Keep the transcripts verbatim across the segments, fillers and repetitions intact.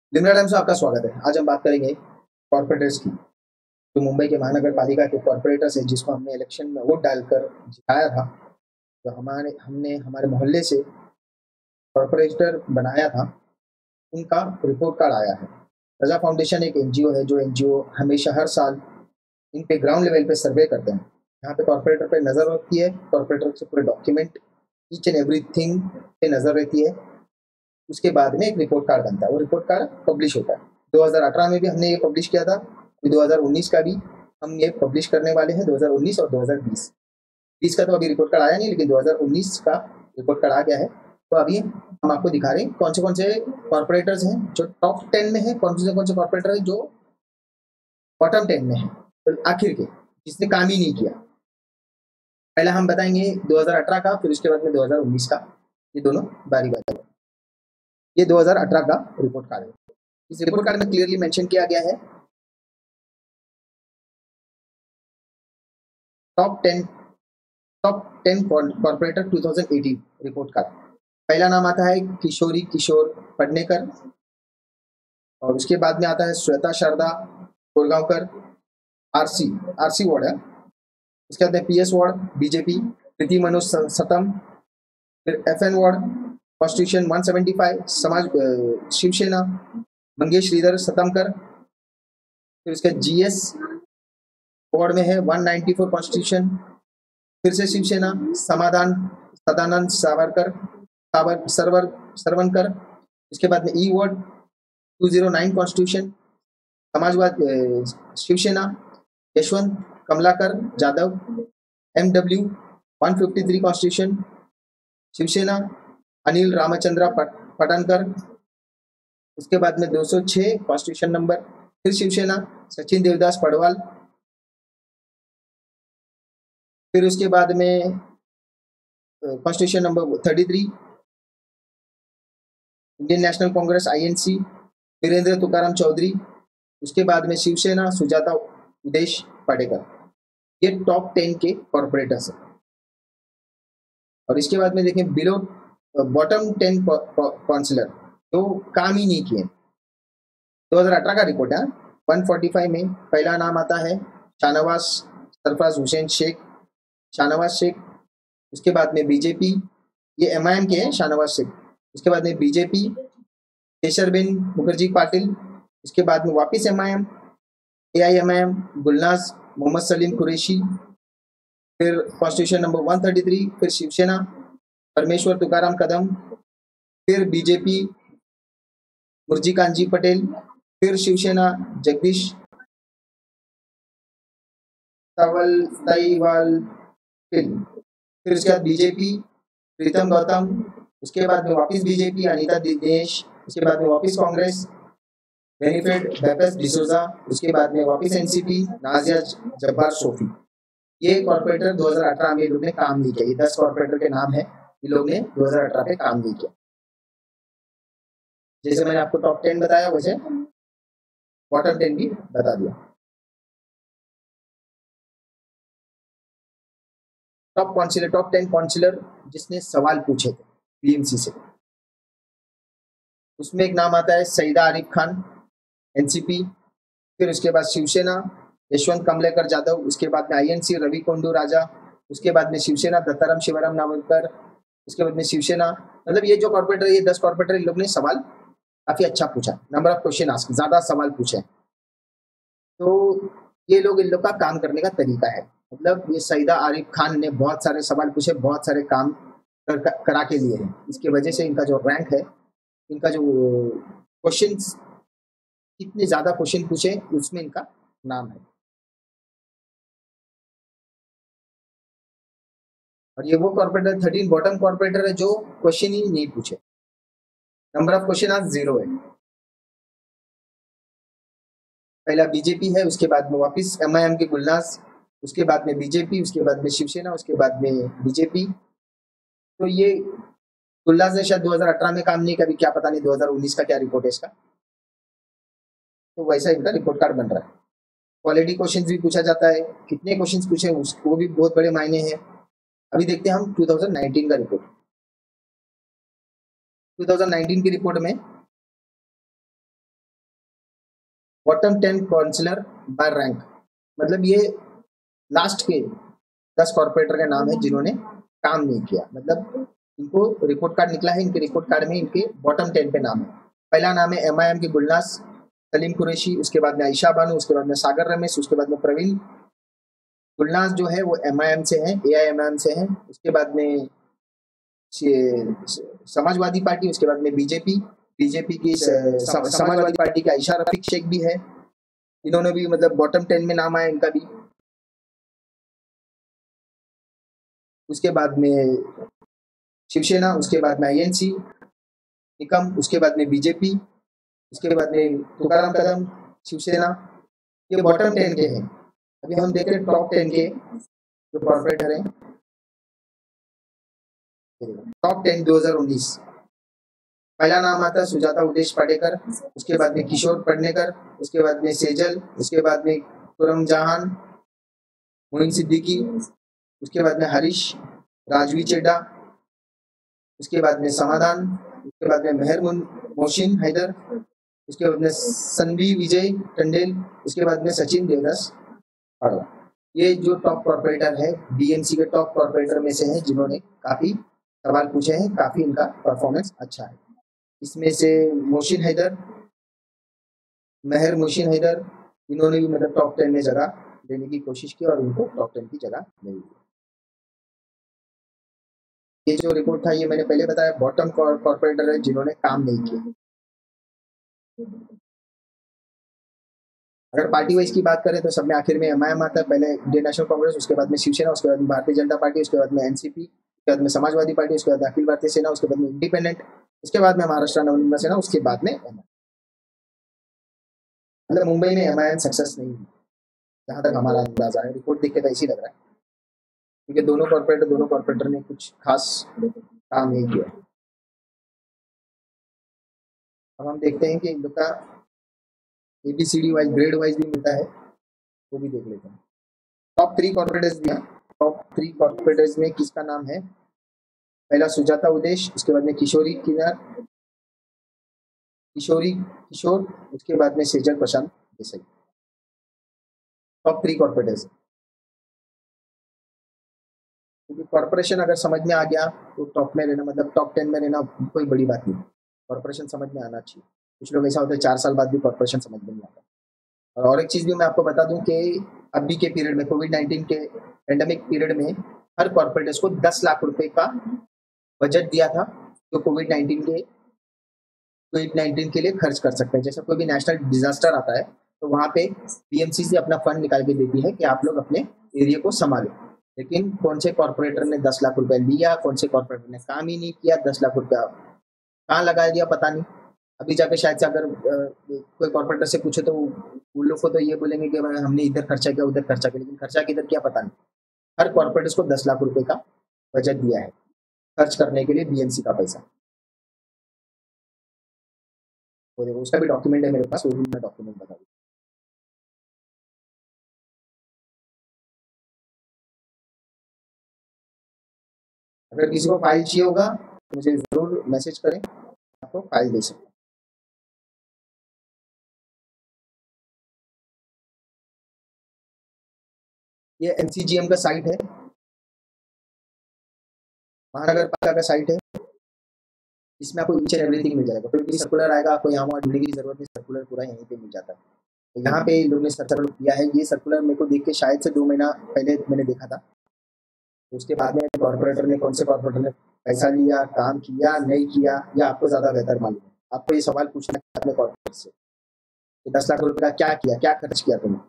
Limra times में आपका स्वागत है। आज हम बात करेंगे कॉर्पोरेटर्स की। जो मुंबई के महानगर पालिका के कॉर्पोरेटर्स हैं, जिसको हमने इलेक्शन में वोट डालकर जिताया था, जो हमारे हमने हमारे मोहल्ले से कॉर्पोरेटर बनाया था, उनका रिपोर्ट कार्ड आया है। प्रजा फाउंडेशन एक एनजीओ है, जो एनजीओ हमेशा हर साल इन पे ग्राउंड लेवल पे सर्वे करते हैं। यहाँ पे कॉर्पोरेटर पे नजर रखती है, कॉर्पोरेटर से पूरे डॉक्यूमेंट ईच एंड एवरीथिंग पे नजर रहती है। उसके बाद में एक रिपोर्ट कार्ड बनता है, वो रिपोर्ट कार्ड पब्लिश होता है। दो हज़ार अठारह में भी हमने ये पब्लिश किया था, दो हज़ार उन्नीस का भी हम ये पब्लिश करने वाले हैं। दो हज़ार उन्नीस और दो हज़ार बीस बीस का तो अभी रिपोर्ट कार्ड आया नहीं, लेकिन दो हज़ार उन्नीस का रिपोर्ट कार्ड आ गया है। तो अभी हम आपको दिखा रहे हैं कौन से कौन से कॉर्पोरेटर्स हैं जो टॉप टेन में है, कौन से कौन से कॉर्पोरेटर हैं जो बॉटम टेन में है, तो आखिर के जिसने काम ही नहीं किया। पहले हम बताएंगे दो हज़ार अठारह का, फिर उसके बाद में दो हज़ार उन्नीस का। ये दोनों बारी बारी। ये दो हज़ार अठारह का रिपोर्ट कार्ड है। इस रिपोर्ट कार्ड में क्लियरली मेंशन किया गया है top ten top ten corporator दो हज़ार अठारह रिपोर्ट कार्ड। पहला नाम आता है किशोरी किशोर पडनेकर, और उसके बाद में आता है Shweta Sharda Korgaonkar, RC RC ward है। उसके बाद में PS ward BJP, Preeti Manoj Satam, फिर एफएन वार्ड कॉन्स्टिट्यूशन एक सौ पचहत्तर समाज अ, शिवसेना मंगेश श्रीधर सतमकर। फिर उसके जीएस वार्ड में है एक सौ चौरानवे कॉन्स्टिट्यूशन, फिर से शिवसेना समाधान सदानंद सावरकर सावर सरवर सरवनकर। इसके बाद में ई वार्ड दो सौ नौ कॉन्स्टिट्यूशन समाजवाद अ, शिवसेना यशवंत कमलाकर जाधव, एमडब्ल्यू एक सौ तिरेपन कॉन्स्टिट्यूशन शिवसेना अनिल रामचंद्रा पटानकर। उसके बाद में दो सौ छह कॉन्स्टिट्यूशन नंबर, फिर शिवसेना सचिन देवदास पडवाल। फिर उसके बाद में कॉन्स्टिट्यूशन नंबर तैंतीस Indian National Congress INC Virendra Tukaram Chaudhary. उसके बाद में शिवसेना सुजाता उदेश पाटेकर। ये टॉप टेन के कॉर्पोरेटर्स हैं। और इसके बाद में देखें बिलो बॉटम टेन काउंसिलर जो काम ही नहीं किए। दो हज़ार अठारह का रिपोर्ट है। एक सौ पैंतालीस में पहला नाम आता है शाहनवाज सरफराज हुसैन शेख शाहनवाज शेख। उसके बाद में बीजेपी, ये एमआईएम के हैं शाहनवाज शेख। उसके बाद में बीजेपी केशरबेन मुखर्जी पाटिल। इसके बाद में वापस एमआईएम, एआईएमआईएम गुलनाज मोहम्मद सलीम कुरैशी। फिर कॉन्स्टिट्यूशन नंबर एक सौ तैंतीस, फिर शिवसेना परमेश्वर तुकाराम कदम, फिर बीजेपी मुर्जी कांजी पटेल, फिर शिवसेना जगदीश तवल तईवाल, फिर उसके बाद बीजेपी प्रीतम गौतम। उसके बाद में वापस बीजेपी अनीता दिनेश। उसके बाद में वापस कांग्रेस बेनिफिट बेपस डिसोजा। उसके बाद में वापस एनसीपी नाजिया जब्बार सोफी। ये कॉर्पोरेटर दो हज़ार अठारह में लोग ने काम नहीं किया। ये दस कॉर्पोरेटर के नाम है, ये लोग ने दो हज़ार अठारह पे काम नहीं किया। जैसे मैंने आपको टॉप टेन बताया, वैसे बॉटम टेन भी बता दिया। Top councillor top ten councillor जिसने सवाल पूछे थे बीएमसी से, उसमें एक नाम आता है सईदा आरिफ खान एनसीपी। फिर उसके बाद शिवसेना यशवंत कमलेकर जाधव। उसके बाद में आईएनसी रवि कोंडू राजा। उसके बाद में शिवसेना दत्ताराम शिवराम नावलकर। उसके बाद में शिवसेना, मतलब ये जो कॉर्पोरेटर, ये दस कॉर्पोरेटर, इन लोग ने सवाल काफी अच्छा पूछा, नंबर ऑफ क्वेश्चन आस्क, ज्यादा सवाल पूछे। तो ये लोग, इन लोग का काम करने का तरीका है। मतलब ये सईदा आरिफ खान ने बहुत सारे सवाल पूछे, बहुत सारे काम कर, करा के लिए हैं। इसकी वजह से इनका जो रैंक है, इनका जो क्वेश्चंस, कितने ज्यादा क्वेश्चन पूछे उसमें इनका नाम है। और ये वो कॉर्पोरेटर थर्टीन बॉटम कॉर्पोरेटर है जो क्वेश्चन ही नहीं पूछे। नंबर ऑफ क्वेश्चन आज जीरो है। पहला बीजेपी है, उसके बाद में वापस एमआईएम के गुलनाज, उसके बाद में बीजेपी, उसके बाद में शिवसेना, उसके बाद में बीजेपी। तो ये गुलनाज ने शायद दो हज़ार अठारह में काम नहीं किया, क्या पता नहीं दो हज़ार उन्नीस का क्या रिपोर्ट है इसका। तो वैसा इनका रिपोर्ट कार्ड बन रहा है। क्वालिटी क्वेश्चंस भी पूछा जाता है, कितने क्वेश्चंस पूछे वो भी बहुत बड़े मायने हैं। अभी देखते हैं हम दो हज़ार उन्नीस का रिपोर्ट। दो हज़ार उन्नीस की रिपोर्ट में bottom ten councillor by rank, मतलब ये लास्ट के दस कॉर्पोरेटर का नाम है जिन्होंने काम नहीं किया, मतलब इनको रिपोर्ट कार्ड निकला है, इनके रिपोर्ट कार्ड में इनके बॉटम टेन पे नाम है। पहला नाम है एम आई एम के गुलनाज सलीम कुरैशी, उसके बाद में आयशा बानू, उसके बाद में सागर रमेश, उसके बाद में प्रवीण। गुलनाज जो है वो एम आई एम से है, ए आई एम आई एम से है, उसके बाद में समाजवादी पार्टी, उसके बाद में बीजेपी, बीजेपी की समाजवादी पार्टी की आयशा रफीक शेख भी है, इन्होंने भी मतलब बॉटम टेन में नाम आया इनका भी। उसके बाद में शिवसेना, उसके बाद में आई एन सी, निकम, उसके बाद में बीजेपी, उसके बाद में तुकाराम कदम, शिवसेना, ये बॉटम टेन के हैं। अभी हम देख रहे हैं टॉप टेन के जो कॉर्पोरेटर हैं। टॉप टेन दो हज़ार उन्नीस, पहला नाम आता है सुजाता उदेश पाटेकर, उसके बाद में किशोर पडनेकर, उसके बाद में सेजल, उसके बाद में खुरम जहान, मोइन सिद्दीकी, उसके बाद में हरीश, राजवी चेड्डा, उसके बाद में समाधान, उसके बाद में मेहर मोहसिन हैदर, उसके बाद में सन्वी विजय टंडेल, उसके बाद में सचिन देवदास। ये जो टॉप कॉर्पोरेटर है बीएमसी के टॉप कॉर्पोरेटर में से हैं जिन्होंने काफी सवाल पूछे हैं, काफी इनका परफॉर्मेंस अच्छा है। इसमें से मोहसिन हैदर, मेहर मोहसिन हैदर, इन्होंने भी मतलब टॉप टेन में जगह लेने की कोशिश की और इनको टॉप टेन की जगह मिली। ये जो रिपोर्ट था ये मैंने पहले बताया, बॉटम कॉर्पोरेटर है जिन्होंने काम नहीं किया। अगर पार्टी वाइज की बात करें तो सब में आखिर में एम आई एम आता है, पहले इंडियन नेशनल कांग्रेस, उसके बाद में शिवसेना, उसके बाद में भारतीय जनता पार्टी, उसके बाद में एनसीपी, उसके बाद में समाजवादी पार्टी, उसके बाद अखिल भारतीय सेना, उसके बाद में इंडिपेंडेंट, उसके बाद में महाराष्ट्र नवनिर्माण सेना, उसके बाद में मतलब मुंबई में एम आई एम सक्सेस नहीं हुई जहां तक हमारा अंदाजा है। रिपोर्ट देख के तो ऐसी लग रहा है क्योंकि दोनों कॉर्पोरेटर दोनों कॉर्पोरेटर ने कुछ खास काम नहीं किया। अब हम देखते हैं कि इन लोग का एबीसीडी वाइज ग्रेड वाइज भी मिलता है, वो भी देख लेते हैं। टॉप थ्री कॉर्पोरेटर्स भी हैं। टॉप थ्री कॉर्पोरेटर्स में किसका नाम है? पहला सुजाता उदेश, उसके बाद में किशोरी किनार किशोरी किशोर, उसके बाद में Sejal Prashant Desai. Top three corporators. क्योंकि कॉर्पोरेशन अगर समझ में आ गया तो टॉप में रहना मतलब टॉप टेन में रहना कोई बड़ी बात नहीं। कॉर्पोरेशन समझ में आना चाहिए। कुछ लोग ऐसा होता है चार साल बाद भी कॉर्पोरेशन समझ में नहीं आता। और और एक चीज़ भी मैं आपको बता दूं कि अभी के पीरियड में कोविड नाइन्टीन के पेंडेमिक पीरियड में हर कॉर्पोरेटर्स को दस लाख रुपए का बजट दिया था जो कोविड नाइन्टीन के कोविड नाइन्टीन के लिए खर्च कर सकते हैं। जैसे कोई भी नेशनल डिजास्टर आता है तो वहाँ पे पीएमसी से अपना फंड निकाल के देती है कि आप लोग अपने एरिया को संभालें। लेकिन कौन से कॉर्पोरेटर ने दस लाख रुपए लिया, कौन से कॉर्पोरेटर ने काम ही नहीं किया, दस लाख रुपया कहाँ लगा दिया पता नहीं। अभी जाके शायद से अगर कोई कॉर्पोरेटर से पूछे तो उन लोग को तो ये बोलेंगे कि हमने इधर खर्चा किया उधर खर्चा किया, लेकिन खर्चा किधर किया पता नहीं। हर कॉर्पोरेटर्स को दस लाख रुपए का बजट दिया है खर्च करने के लिए बीएमसी का पैसा। तो देखो उसका भी डॉक्यूमेंट है मेरे पास, वो भी मैं डॉक्यूमेंट बता दूँ। अगर किसी को फाइल चाहिए होगा तो मुझे जरूर मैसेज करें, आपको फाइल दे सकते हैं। ये एनसीजीएम का साइट है, महानगर पालिका का साइट है। इसमें आपको ईच एंड एवरीथिंग मिल जाएगा। कोई भी सर्कुलर आएगा आपको यहाँ वहाँ ढूंढने की जरूरत नहीं, सर्कुलर पूरा यहीं पे मिल जाता है। तो यहाँ पे लोग ने सर्कुलर किया है। ये सर्कुलर मेरे को देख के शायद से दो महीना पहले मैंने देखा था। तो उसके बाद में कॉर्पोरेटर ने कौन से कॉर्पोरेटर ने पैसा लिया, काम किया नहीं किया, या आपको ज्यादा बेहतर मालूम है। आपको ये सवाल पूछना है अपने कॉर्पोरेटर से कि दस लाख रुपए का क्या किया, क्या खर्च किया तुमने।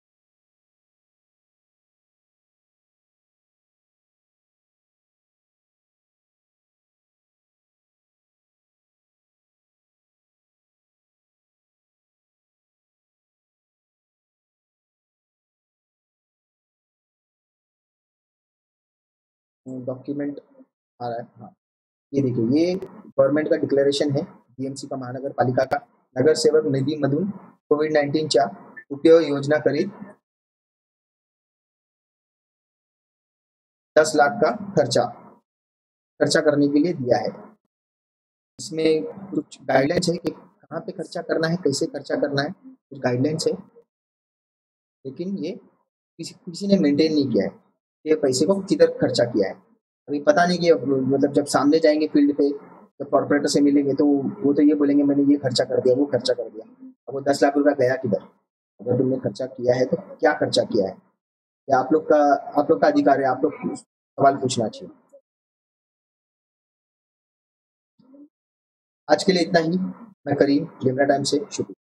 डॉक्यूमेंट आ रहा है, हाँ ये देखिए, ये गवर्नमेंट का डिक्लेरेशन है बीएमसी का महानगर पालिका का। नगर सेवक निधी मधून कोविड नाईन्टीनच्या उपयोग योजना करीत दस लाख का खर्चा खर्चा करने के लिए दिया है। इसमें कुछ गाइडलाइंस है कि कहाँ पे खर्चा करना है, कैसे खर्चा करना है, कुछ गाइडलाइंस है, लेकिन ये किसी किसी ने मेंटेन नहीं किया है, ये पैसे को किधर खर्चा किया है। अभी पता नहीं कि अब मतलब जब सामने जाएंगे फील्ड पे, जब कॉर्पोरेटर से मिलेंगे तो वो तो ये बोलेंगे मैंने ये खर्चा कर दिया, वो खर्चा कर दिया। अब वो दस लाख रुपया गया किधर? अगर तुमने खर्चा किया है तो क्या खर्चा किया है? या आप लोग का आप लोग का अधिकार है, आप लोग सवाल पूछना चाहिए। आज के लिए इतना ही। मैं करीम लिबरा टाइम से, शुक्रिया।